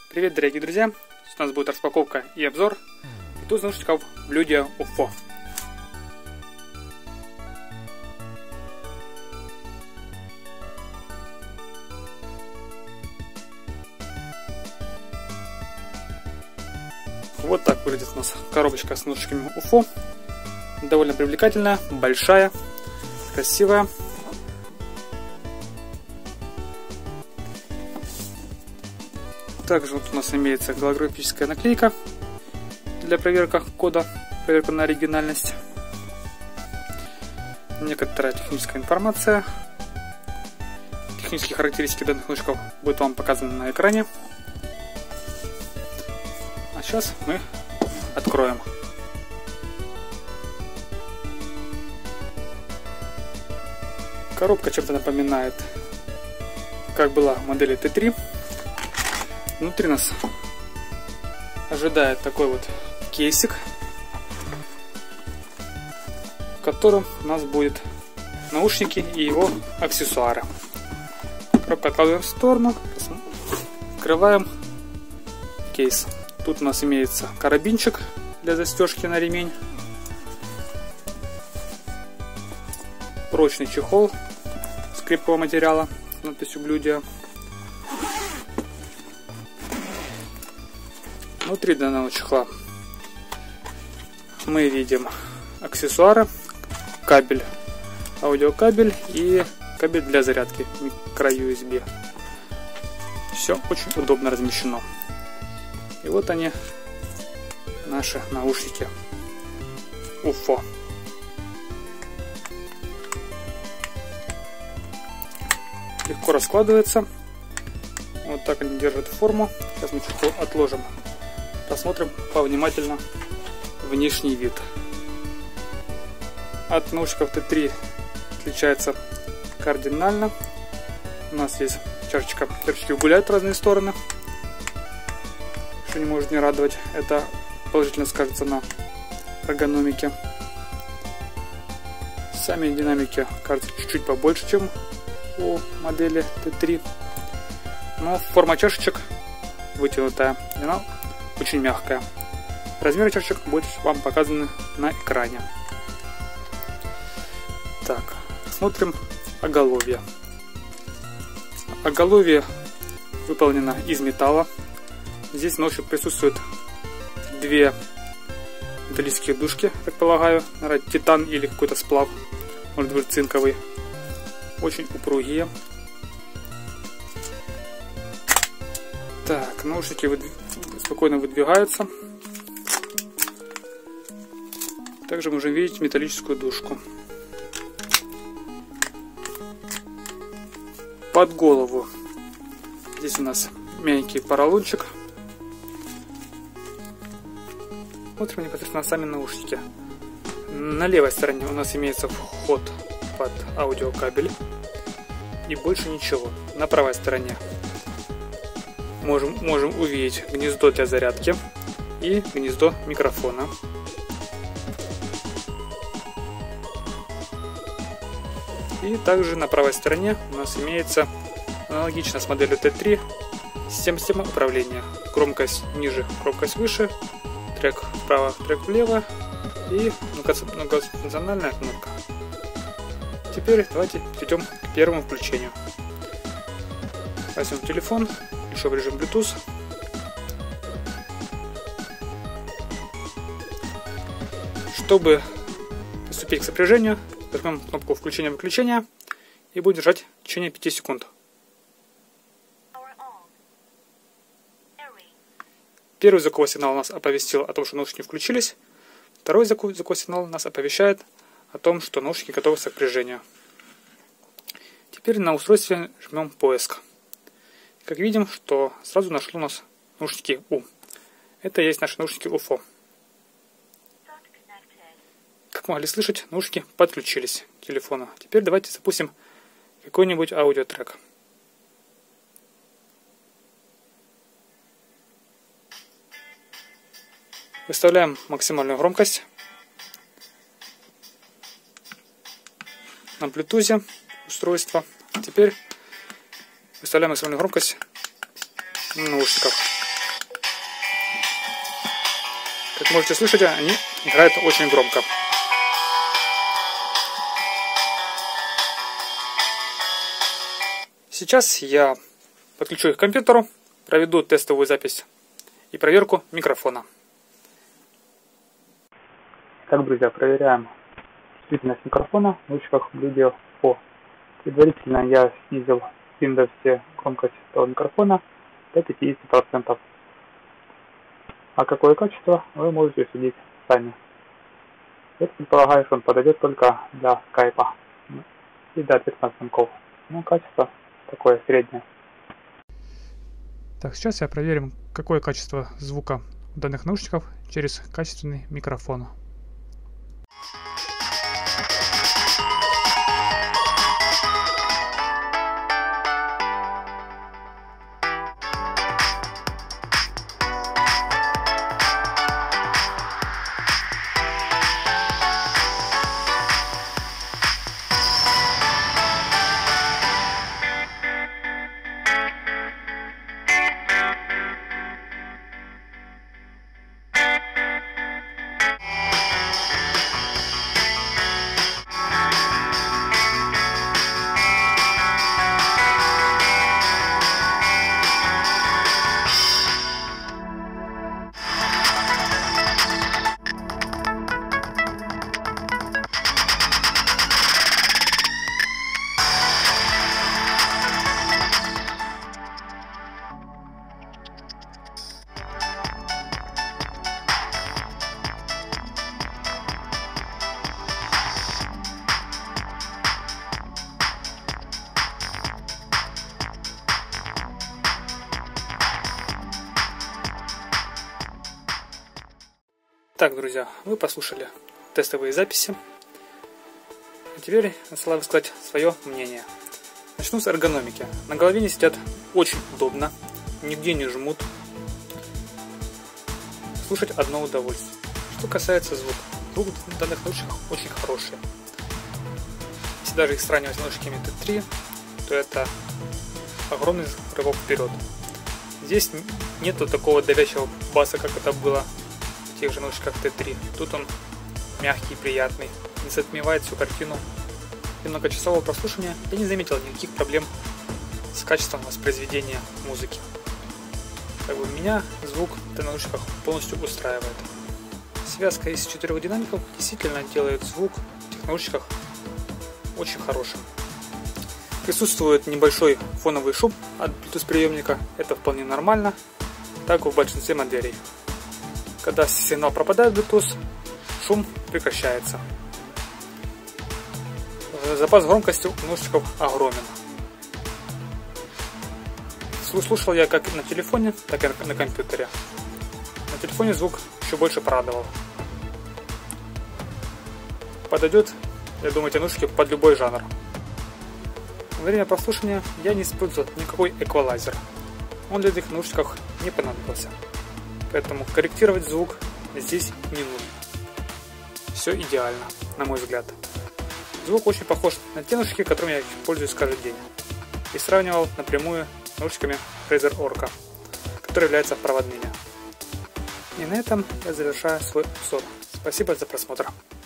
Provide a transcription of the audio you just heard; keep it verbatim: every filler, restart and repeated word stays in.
Привет, дорогие друзья! У нас будет распаковка и обзор Bluetooth наушников Bluedia уфо. Вот так выглядит у нас коробочка с наушниками уфо. Довольно привлекательная, большая, красивая. Также вот у нас имеется голографическая наклейка для проверки кода, проверка на оригинальность. Некоторая техническая информация. Технические характеристики данных наушников будут вам показаны на экране. А сейчас мы откроем. Коробка чем-то напоминает, как была в модели Т три. Внутри нас ожидает такой вот кейсик, в котором у нас будет наушники и его аксессуары. Коробку откладываем в сторону, открываем кейс. Тут у нас имеется карабинчик для застежки на ремень, прочный чехол с крепкого материала с надписью Bluedia. Внутри данного чехла мы видим аксессуары, кабель, аудиокабель и кабель для зарядки микро ю эс би. Все очень удобно размещено. И вот они, наши наушники уфо. Легко раскладывается. Вот так они держат форму. Сейчас мы чехол отложим. Посмотрим повнимательно внешний вид. От наушников Т три отличается кардинально. У нас есть чашечка, чашечки гуляют в разные стороны, что не может не радовать. Это положительно скажется на эргономике. Сами динамики кажутся чуть-чуть побольше, чем у модели Т три. Но форма чашечек вытянутая, и она очень мягкая. Размеры чашечек будут вам показаны на экране. Так, смотрим оголовье. Оголовье выполнено из металла. Здесь на ощупь присутствуют две металлические дужки, так полагаю, наверное, титан или какой-то сплав, может быть цинковый. Очень упругие. Так, наушники выдв... спокойно выдвигаются. Также можем видеть металлическую дужку. Под голову здесь у нас мягкий поролончик. Смотрим непосредственно на сами наушники. На левой стороне у нас имеется вход под аудиокабель. И больше ничего. На правой стороне Можем, можем увидеть гнездо для зарядки и гнездо микрофона. И также на правой стороне у нас имеется, аналогично с моделью Т три, система, система управления. Громкость ниже, громкость выше, трек вправо, трек влево и многофункциональная кнопка. Теперь давайте перейдем к первому включению. Возьмем телефон. В режим Bluetooth. Чтобы приступить к сопряжению, возьмем кнопку включения-выключения и будем держать в течение пяти секунд. Первый звуковой сигнал нас оповестил о том, что наушники включились. Второй звуковой сигнал нас оповещает о том, что наушники готовы к сопряжению. Теперь на устройстве жмем поиск. Как видим, что сразу нашли у нас наушники У. Это и есть наши наушники уфо. Как могли слышать, наушники подключились к телефону. Теперь давайте запустим какой-нибудь аудиотрек. Выставляем максимальную громкость. На Bluetooth устройство. Теперь выставляем максимальную громкость наушников. Как можете слышать, они играют очень громко. Сейчас я подключу их к компьютеру, проведу тестовую запись и проверку микрофона. Так, друзья, проверяем чувствительность микрофона в наушниках Bluetooth Pro. Предварительно я снизил в Windows громкость этого микрофона до пятидесяти процентов. А какое качество, вы можете судить сами. Я предполагаю, что он подойдет только для скайпа и для ответственных звонков. Ну, качество такое среднее. Так, сейчас я проверим, какое качество звука у данных наушников через качественный микрофон. Так, друзья, вы послушали тестовые записи. А теперь настало высказать свое мнение. Начну с эргономики. На голове не сидят очень удобно, нигде не жмут. Слушать одно удовольствие. Что касается звука. Звук в данных наушниках очень хороший. Если даже их сравнивать с наушниками ти три, то это огромный рывок вперед. Здесь нету такого давящего баса, как это было в тех же наушниках ти три. Тут он мягкий, приятный, не затмевает всю картину. И многочасового прослушивания я не заметил никаких проблем с качеством воспроизведения музыки. Как бы меня звук в наушниках полностью устраивает. Связка из четырех динамиков действительно делает звук в этих наушниках очень хорошим. Присутствует небольшой фоновый шум от Bluetooth приемника, это вполне нормально, так и в большинстве моделей. Когда сигнал пропадает в Bluetooth, шум прекращается. Запас громкости у наушников огромен. Слушал я как на телефоне, так и на компьютере. На телефоне звук еще больше порадовал. Подойдет, я думаю, эти наушники под любой жанр. Во время прослушивания я не использовал никакой эквалайзер. Он для этих наушников не понадобился. Поэтому корректировать звук здесь не нужно. Все идеально, на мой взгляд. Звук очень похож на те наушники, которыми я пользуюсь каждый день. И сравнивал напрямую с наушниками Razer Orca, которые являются проводными. И на этом я завершаю свой обзор. Спасибо за просмотр.